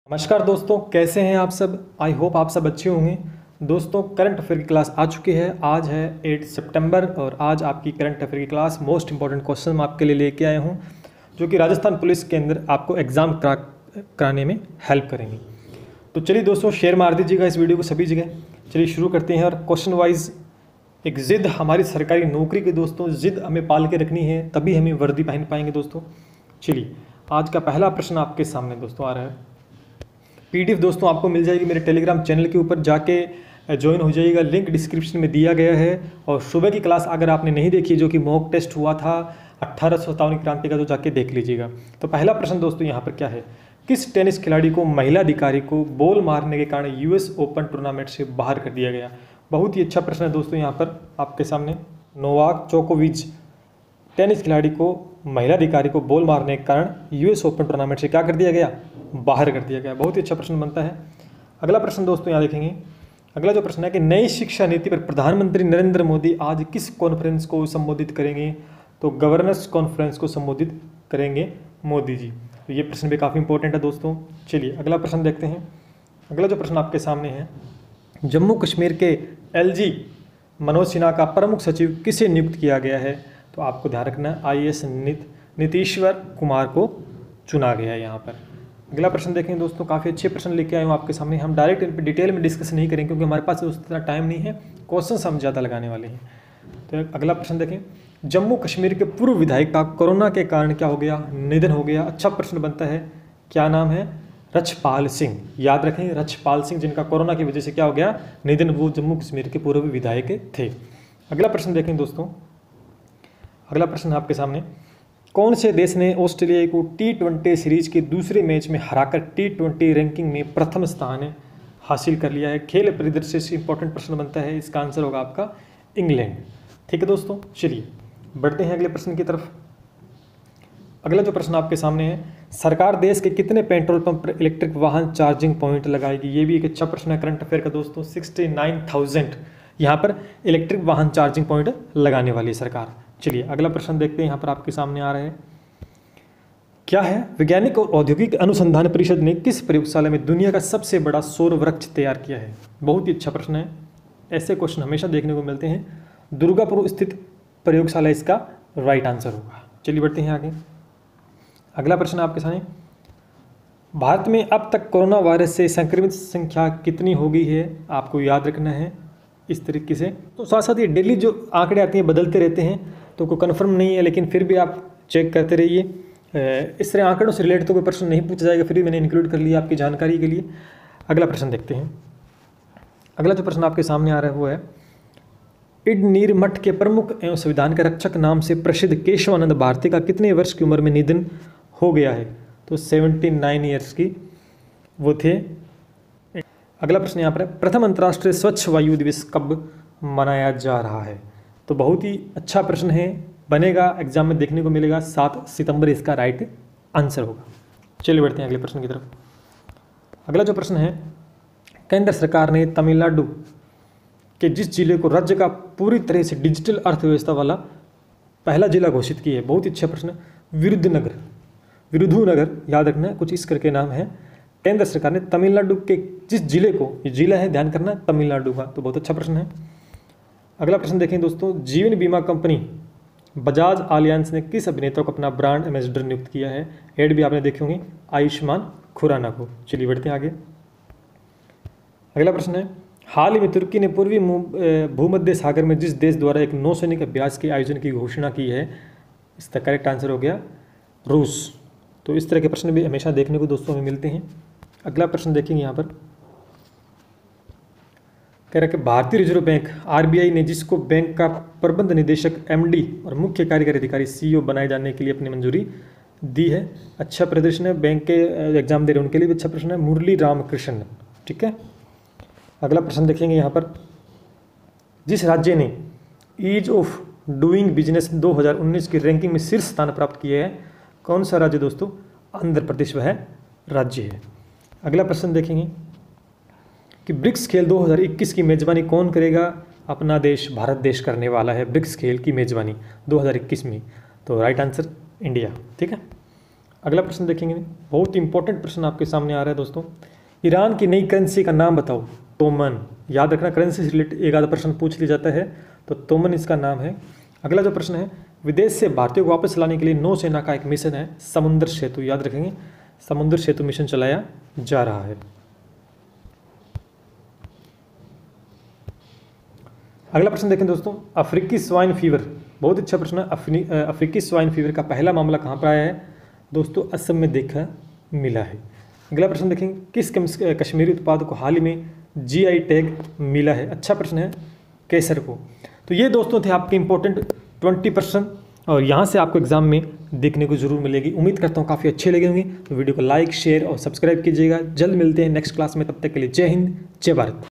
नमस्कार दोस्तों, कैसे हैं आप सब। आई होप आप सब अच्छे होंगे। दोस्तों, करंट अफेयर की क्लास आ चुकी है। आज है 8 सितंबर और आज आपकी करंट अफेयर की क्लास मोस्ट इंपॉर्टेंट क्वेश्चन मैं आपके लिए लेके आया हूं, जो कि राजस्थान पुलिस के अंदर आपको एग्ज़ाम कराने में हेल्प करेंगे। तो चलिए दोस्तों, शेयर मार दीजिएगा इस वीडियो को सभी जगह। चलिए शुरू करते हैं। और क्वेश्चन वाइज एक ज़िद हमारी सरकारी नौकरी की दोस्तों, ज़िद हमें पाल के रखनी है, तभी हमें वर्दी पहन पाएंगे दोस्तों। चलिए, आज का पहला प्रश्न आपके सामने दोस्तों आ रहा है। पीडीएफ दोस्तों आपको मिल जाएगी मेरे टेलीग्राम चैनल के ऊपर, जाके ज्वाइन हो जाइएगा। लिंक डिस्क्रिप्शन में दिया गया है। और सुबह की क्लास अगर आपने नहीं देखी, जो कि मॉक टेस्ट हुआ था 1857 क्रांति का, तो जाके देख लीजिएगा। तो पहला प्रश्न दोस्तों यहाँ पर क्या है, किस टेनिस खिलाड़ी को महिला अधिकारी को बॉल मारने के कारण यूएस ओपन टूर्नामेंट से बाहर कर दिया गया। बहुत ही अच्छा प्रश्न है दोस्तों यहाँ पर आपके सामने। नोवाक जोकोविच टेनिस खिलाड़ी को महिला अधिकारी को बॉल मारने के कारण यूएस ओपन टूर्नामेंट से क्या कर दिया गया, बाहर कर दिया गया। बहुत ही अच्छा प्रश्न बनता है। अगला प्रश्न दोस्तों यहाँ देखेंगे। अगला जो प्रश्न है कि नई शिक्षा नीति पर प्रधानमंत्री नरेंद्र मोदी आज किस कॉन्फ्रेंस को संबोधित करेंगे। तो गवर्नर्स कॉन्फ्रेंस को संबोधित करेंगे मोदी जी। तो ये प्रश्न भी काफ़ी इंपॉर्टेंट है दोस्तों। चलिए अगला प्रश्न देखते हैं। अगला जो प्रश्न आपके सामने है, जम्मू कश्मीर के एलजी मनोज सिन्हा का प्रमुख सचिव किसे नियुक्त किया गया है। तो आपको ध्यान रखना है आईएएस नीतीश्वर कुमार को चुना गया है यहाँ पर। अगला प्रश्न देखें दोस्तों, काफ़ी अच्छे प्रश्न लेके आए हूँ आपके सामने। हम डायरेक्ट इन पर डिटेल में डिस्कस नहीं करेंगे क्योंकि हमारे पास उतना टाइम नहीं है, क्वेश्चन हम ज़्यादा लगाने वाले हैं। तो अगला प्रश्न देखें, जम्मू कश्मीर के पूर्व विधायक का कोरोना के कारण क्या हो गया, निधन हो गया। अच्छा प्रश्न बनता है, क्या नाम है, रछपाल सिंह। याद रखें, रछपाल सिंह, जिनका कोरोना की वजह से क्या हो गया, निधन। वो जम्मू कश्मीर के पूर्व विधायक थे। अगला प्रश्न देखें दोस्तों। अगला प्रश्न आपके सामने, कौन से देश ने ऑस्ट्रेलिया को T20 सीरीज के दूसरे मैच में हराकर T20 रैंकिंग में प्रथम स्थान हासिल कर लिया है। खेल परिदृश्य से इंपॉर्टेंट प्रश्न बनता है। इसका आंसर होगा आपका इंग्लैंड। ठीक है दोस्तों, चलिए बढ़ते हैं अगले प्रश्न की तरफ। अगला जो प्रश्न आपके सामने है, सरकार देश के कितने पेट्रोल पंप पर इलेक्ट्रिक वाहन चार्जिंग पॉइंट लगाएगी। ये भी एक अच्छा प्रश्न है करंट अफेयर का दोस्तों। 69,000 यहाँ पर इलेक्ट्रिक वाहन चार्जिंग पॉइंट लगाने वाली है सरकार। चलिए अगला प्रश्न देखते हैं। यहाँ पर आपके सामने आ रहा है, क्या है, वैज्ञानिक और औद्योगिक अनुसंधान परिषद ने किस प्रयोगशाला में दुनिया का सबसे बड़ा सौर वृक्ष तैयार किया है। बहुत ही अच्छा प्रश्न है। ऐसे क्वेश्चन हमेशा देखने को मिलते हैं। दुर्गापुर स्थित प्रयोगशाला इसका राइट आंसर होगा। चलिए बढ़ते हैं आगे। अगला प्रश्न आपके सामने, भारत में अब तक कोरोना वायरस से संक्रमित संख्या कितनी हो गई है। आपको याद रखना है इस तरीके से। तो साथ साथ ये डेली जो आंकड़े आते हैं बदलते रहते हैं, तो कोई कन्फर्म नहीं है, लेकिन फिर भी आप चेक करते रहिए। इस तरह आंकड़ों से रिलेटेड तो कोई प्रश्न नहीं पूछा जाएगा, फिर भी मैंने इंक्लूड कर लिया आपकी जानकारी के लिए। अगला प्रश्न देखते हैं। अगला जो प्रश्न आपके सामने आ रहा है वो है, इडनीर मठ के प्रमुख एवं संविधान के रक्षक नाम से प्रसिद्ध केशवानंद भारती का कितने वर्ष की उम्र में निधन हो गया है। तो 79 ईयर्स की वो थे। अगला प्रश्न यहाँ पर है, प्रथम अंतर्राष्ट्रीय स्वच्छ वायु दिवस कब मनाया जा रहा है। तो बहुत ही अच्छा प्रश्न है, बनेगा एग्जाम में देखने को मिलेगा। 7 सितंबर इसका राइट आंसर होगा। चलिए बढ़ते हैं अगले प्रश्न की तरफ। अगला जो प्रश्न है, केंद्र सरकार ने तमिलनाडु के जिस जिले को राज्य का पूरी तरह से डिजिटल अर्थव्यवस्था वाला पहला जिला घोषित किया है। बहुत ही अच्छा प्रश्न, विरुधुनगर, याद रखना कुछ इस करके नाम है। केंद्र सरकार ने तमिलनाडु के जिस जिले को, ये जिला है ध्यान करना, तमिलनाडु का। तो बहुत अच्छा प्रश्न है। अगला प्रश्न देखें दोस्तों, जीवन बीमा कंपनी बजाज आलियांज ने किस अभिनेता को अपना ब्रांड एम्बेसडर नियुक्त किया है। एड भी आपने देखे होंगे, आयुष्मान खुराना को। चलिए बढ़ते हैं आगे। अगला प्रश्न है, हाल ही में तुर्की ने पूर्वी भूमध्य सागर में जिस देश द्वारा एक नौसैनिक अभ्यास के आयोजन की घोषणा की है, इसका करेक्ट आंसर हो गया रूस। तो इस तरह के प्रश्न भी हमेशा देखने को दोस्तों हमें मिलते हैं। अगला प्रश्न देखेंगे यहाँ पर, कह रहा है कि भारतीय रिजर्व बैंक आरबीआई ने जिसको बैंक का प्रबंध निदेशक एमडी और मुख्य कार्यकारी अधिकारी सीईओ बनाए जाने के लिए अपनी मंजूरी दी है। अच्छा प्रदर्शन है, बैंक के एग्जाम दे रहे उनके लिए भी अच्छा प्रश्न है, मुरली रामकृष्ण। ठीक है। अगला प्रश्न देखेंगे यहाँ पर, जिस राज्य ने ईज ऑफ डूइंग बिजनेस 2019 की रैंकिंग में शीर्ष स्थान प्राप्त किया है, कौन सा राज्य दोस्तों, आंध्र प्रदेश वह राज्य है। अगला प्रश्न देखेंगे कि ब्रिक्स खेल 2021 की मेजबानी कौन करेगा। अपना देश भारत देश करने वाला है ब्रिक्स खेल की मेजबानी 2021 में। तो राइट आंसर इंडिया। ठीक है। अगला प्रश्न देखेंगे, बहुत इंपॉर्टेंट प्रश्न आपके सामने आ रहा है दोस्तों। ईरान की नई करेंसी का नाम बताओ। तोमन। याद रखना, करेंसी से रिलेटेड एक आधा प्रश्न पूछ लिया जाता है, तो तोमन इसका नाम है। अगला जो प्रश्न है, विदेश से भारतीयों को वापस लाने के लिए नौसेना का एक मिशन है समुद्र सेतु। याद रखेंगे, समुद्र सेतु मिशन चलाया जा रहा है। अगला प्रश्न देखें दोस्तों, अफ्रीकी स्वाइन फीवर। बहुत अच्छा प्रश्न है। अफ्रीकी स्वाइन फीवर का पहला मामला कहाँ पर आया है दोस्तों? असम में देखा मिला है। अगला प्रश्न देखेंगे, किस कश्मीरी उत्पाद को हाल ही में GI टैग मिला है? अच्छा प्रश्न है, केसर को। तो ये दोस्तों थे आपके इंपॉर्टेंट 20 प्रश्न, और यहाँ से आपको एग्जाम में देखने को जरूर मिलेगी। उम्मीद करता हूँ काफ़ी अच्छे लगे होंगे। तो वीडियो को लाइक, शेयर और सब्सक्राइब कीजिएगा। जल्द मिलते हैं नेक्स्ट क्लास में, तब तक के लिए जय हिंद, जय भारत।